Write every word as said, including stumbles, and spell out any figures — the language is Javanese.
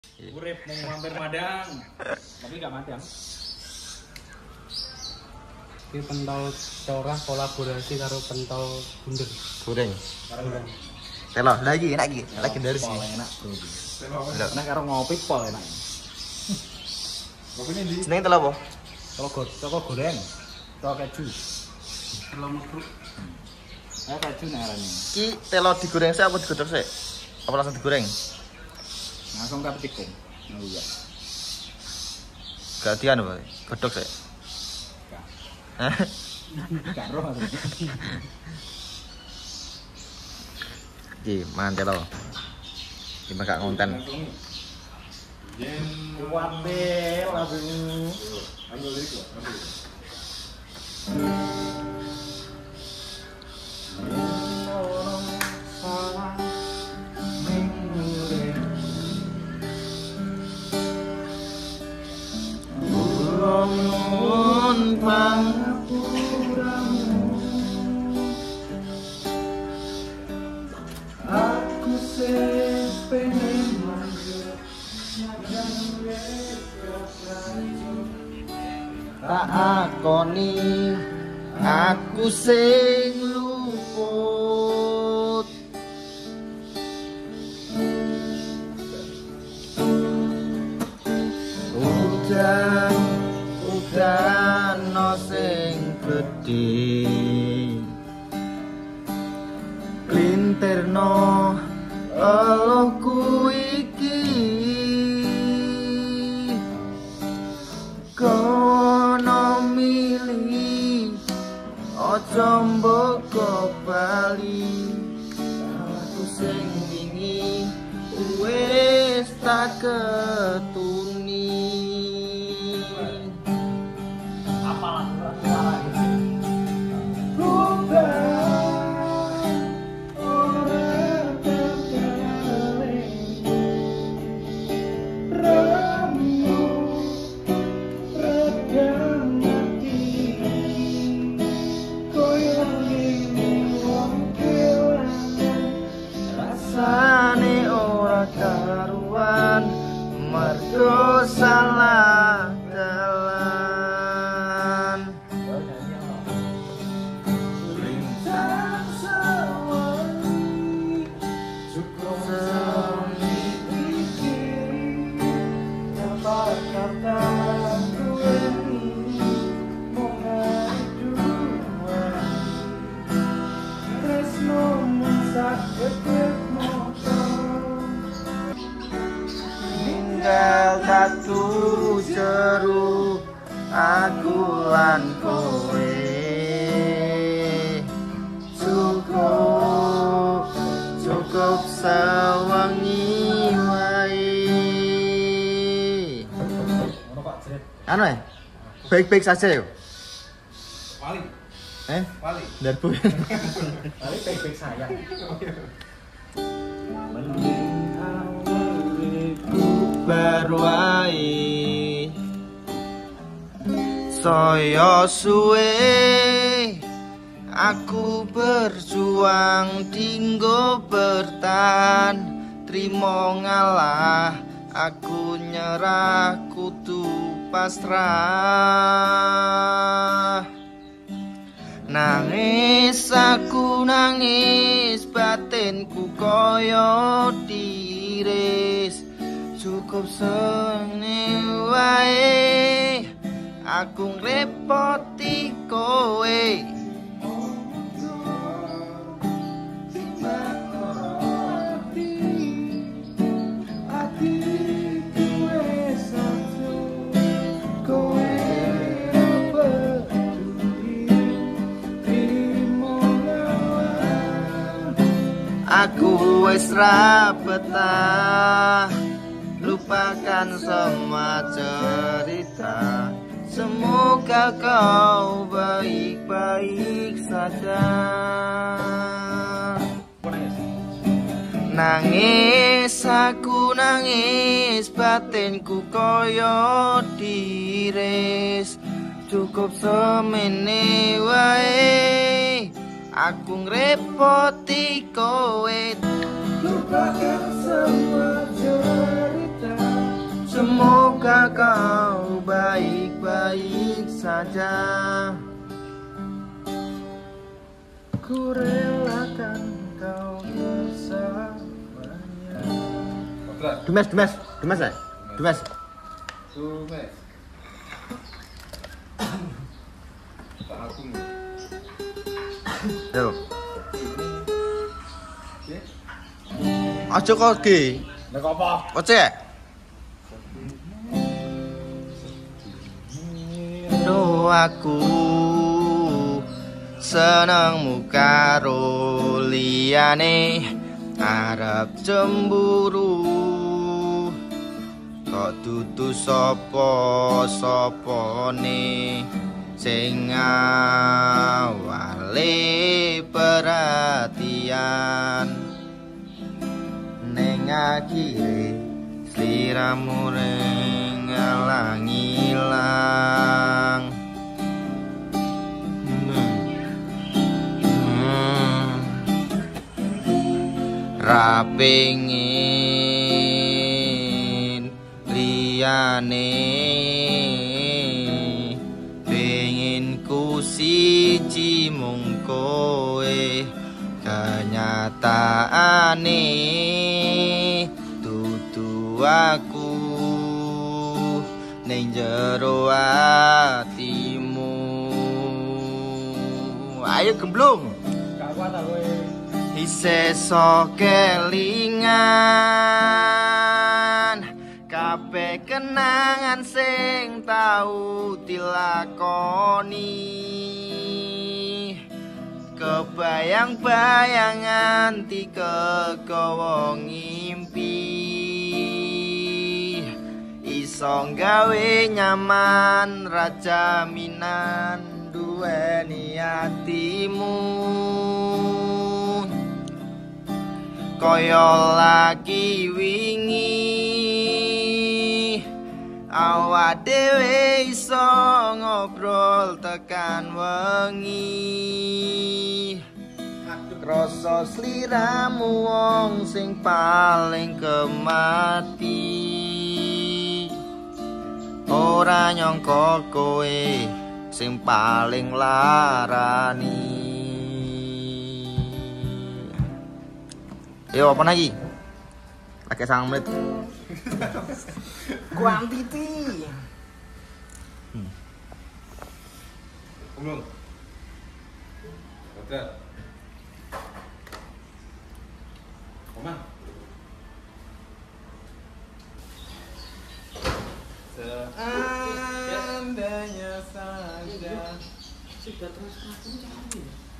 Urip mau mampir Madang. Tapi gak Madang. Ini pentol corah kolaborasi karo pentol bunder. Goreng. Goreng. Telo, lagi enak iki. Lagi dari sini. Enak, Bro. Enak karo ngopi pol enak. Kopine ndi? Seneng telo apa? Toko toko goreng. Toko keju. Telo mekruk. Eh keju narane. Ki telo digoreng sik apa digodhog sik? Apa langsung digoreng? Langsung ke tikung. Oh iya. Gak dianu, Pak. Godhog sik. Hah? Gak roh aku. Iki mangan telo. Iki gak konten. Yen kuwatir lagu. Ambil iki kok, ambil. Aku sepengen Tak akoni aku sing luput. Udan udan no sing gedhe klinterno elohku iki kono mili ojo mboko bali aku sing wingi wis tak ketuni. Rasane ora karuan mergo salah dalan. Lintang sewengi cukup semikir dapat kata duweni moga dua tresno sakit tinggal satu jeru aku lan kowe cukup cukup sawangi wae. Anu ya? Baik-baik saja yuk. Wali. Eh? Wali. Darbu. Wali baik-baik sayang. Baru ae saya suwe aku berjuang dinggo bertahan trimo ngalah aku nyerah kudu pasrah. Nangis aku nangis batinku koyo tiris cukup sene wae aku ngrepoti kowe. Aku wis ra betah lupakan semua cerita. Semoga kau baik-baik saja. Nangis aku nangis batinku koyo diris cukup semene wae aku ngrepoti kowe. Lupakan semua cerita kau baik-baik saja, ku relakan kau bersamanya. Dumes, Dumes, Dumes ya? Dumes. Dumes. Tak aku. Yo. Aja kok ge. Nek apa? Ocek. Do aku senengmu karo liyane arep cemburu, kok dudu sapa-sapane sing awale perhatian. Neng akhire sliramu ring ngilang. Hmm. Ra pengin liyane, pengin ku siji mung kowe. Kenyataane dudu aku ning jero atimu. Ayo gemblung. Gak kuat aku. Isih sok kelingan kabeh kenangan sing tau dilakoni. Kebayang-bayang nganti kegawa ngimpi, iso gawe nyaman rajaminan duweni atimu. Kaya lagi wingi awak dhewe iso ngobrol tekan wengi, rasa sliramu wong sing paling kemati. Ora nyangka kowe sing paling larani. Yo apa lagi? Pakai sang menit. Quantity. Hmm. Belum. Betul. Oma. Seandainya saja. Sudah terus aku cari.